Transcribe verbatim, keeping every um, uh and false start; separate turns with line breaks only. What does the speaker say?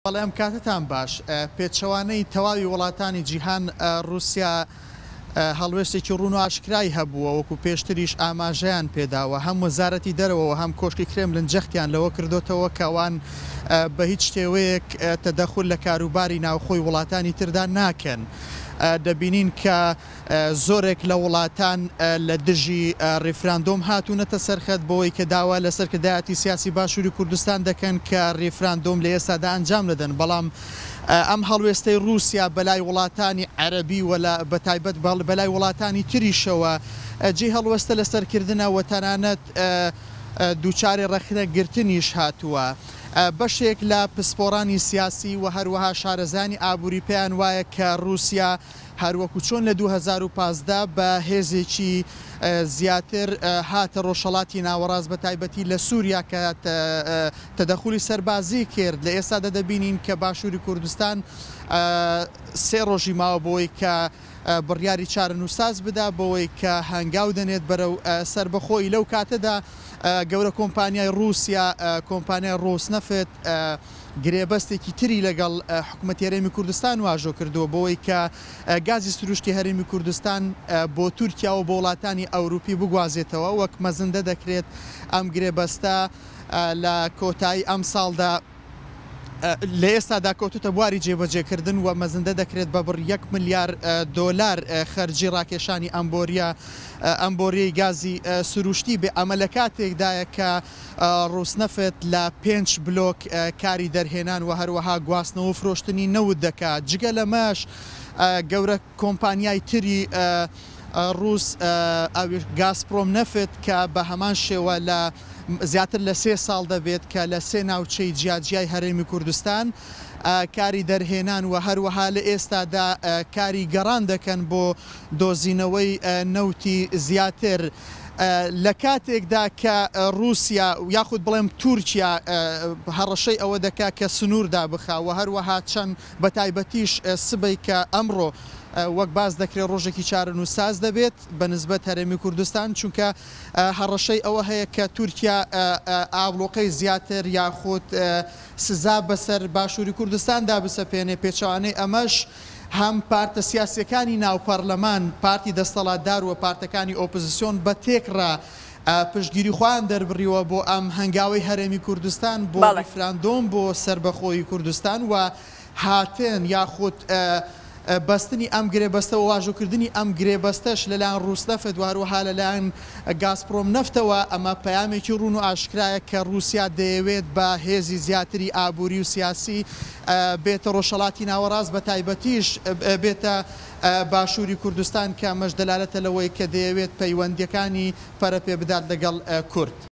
بەڵام کاتتان باش پێچەوانەی تەواوی وڵاتانی جیهان رووسیا هەڵوێستێکی ڕوون و ئاشکرای هەبووە وەکو پێشتریش ئاماژەیان پێداوە هەم وەزارەتی دەرەوە هەم کۆشکی کرێملن جەختیان لەوە کردوتەوە کەوان بە هیچ شێوەیەک تەدەخل لە کاروباری ناوخۆی وڵاتانی تردا ناکەن. دەبینین کە زۆرێک لە وڵاتان لە دژی ڕێفراندۆم هاتوونەتە سەرخەت بۆەوەی کە داوا لە سەرکردایەتی سیاسی باشووری کوردستان دەکەن کە ڕێفراندۆم لە ئێستادا ئەنجام دەدەن، بەڵام ئەم هەڵوێستەی رووسیا بەلای وڵاتانی عەرەبی و بەتایبەت بەلای وڵاتانی تریشەوە جێی هەڵوێستە لە سەرکردنە و تەنانەت دووچارێ ڕەخنەگرتنیش هاتووە. بەشێک لە پسپۆڕانی سیاسی و هەروەها شارەزانی ئابووری پێیان وایە کە رووسیا هەروەکو چۆن لە دوو هەزار و پانزدە بە هێزێکی زیاتر هاتە ڕۆژهەڵاتی ناوەڕاست بە تایبەتی لە سووریا کە تەدەخولی سەربازی کرد. لە ئێستادا دەبینین کە باشووری کوردستان سێ ڕۆژی ماوە بۆی کە بڕیاری چارەنووساز بدا بۆەوەی کە هەنگاو دەنێت بەرەو سربەخۆی. لەو کاتەدا گەورە کۆمپانیای رووسیا کۆمپانیای ڕۆسنەفت گرێبەستێکی تری لەگەڵ حکوومەتی هەرێمی کوردستان واژۆ کردووە بۆەوەی کە گازی سروشتی هەرێمی کوردستان بۆ تورکیا و بۆ وڵاتانی ئەوروپی بگوازێتەوە. وەک مەزندە دەکرێت ئەم گرێبەستە لە کۆتایی ئەم ساڵدا لە ئێستادا کەوتوتە بواری جێبەجێکردن و مەزندە دەکرێت بە بڕ یەک ملیار دۆلار خەرجی ڕاکێشانی ئەمبۆریە ئەمبۆریەی گازی سروشتی بێ. ئەمە لە کاتێکدایە کە ڕۆسنەفت لە پێنج بلۆک کاری دەرهێنان و هەروەها گواستنەوە و فرۆشتنی نەوت دەکات. جگە لەمەش گەورە کۆمپانیای تری رووس گازپرۆم نەفت کە بە هەمان شێوە لە زیاتر لە سێ ساڵ دەبێت کە لە سێ ناوچەی جیاجیای هەرێمی کوردستان کاری دەرهێنان و هەروەها لە ئێستادا کاری گەڕان دەکەن بۆ دۆزینەوەی نەوتی زیاتر. لە کاتێکدا کە رووسیا یاخود بڵێم تورکیا هەڕەشەی ئەوە دەکات کە سنووردا بخاوە هەروەها چەند بە تایبەتیش سبەی کە ئەمڕۆ وەک باز دەکرێت ڕۆژێکی چارەنووساز دەبێت بە نسبەت هەرێمی کوردستان، چونکە هەڕەشەی ئەوە هەیە کە تورکیا ئاڵۆقەی زیاتر یاخود سزا بەسەر باشووری کوردستاندا بسەپێنێ. پێچەوانەی ئەمەش هەم پارتە سیاسیەکانی ناو پەرلەمان پارتی دەستەڵاتدار و پارتەکانی ئۆپۆزیسیۆن بە تێکڕا پشتگیری خۆیان دەربڕیوە بۆ ئەم هەنگاوەی هەرێمی کوردستان بۆ ڕێفراندۆم بۆ سربەخۆی کوردستان و هاتن یاخود بەستنی ئەم گرێبەستە و واژۆکردنی ئەم گرێبەستەش لەلایەن ڕووسنەفت و هەروەها لەلایەن گازپرۆم نەفتەوە. ئەمە پەیامێکی ڕوون و ئاشکرایە کە رووسیا دەیەوێت بە هێزی زیاتری ئابووری و سیاسی بێتە ڕۆژهەڵاتی ناوەڕاست بە تایبەتیش بێتە باشووری کوردستان کە ئەمەش دەلالەتە لەوەی کە دەیەوێت پەیوەندیەکانی پەرە پێ بدات لەگەڵ کورد.